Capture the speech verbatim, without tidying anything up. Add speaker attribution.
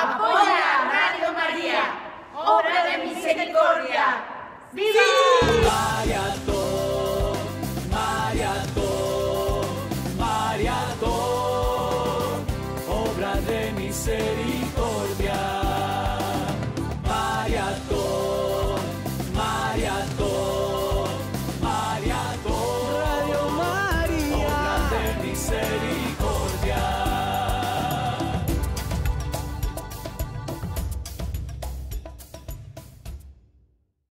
Speaker 1: Apoya Radio María, obra de misericordia. ¡Viva!
Speaker 2: Maratón, maratón, maratón, obra de misericordia.